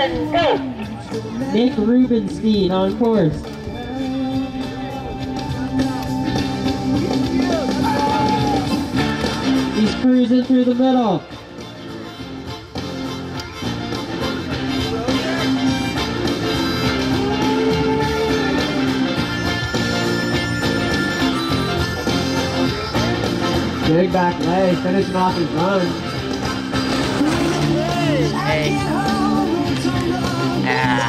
and go! Nick Rubenstein on course. He's cruising through the middle. Big back leg, finishing off his run. Hey.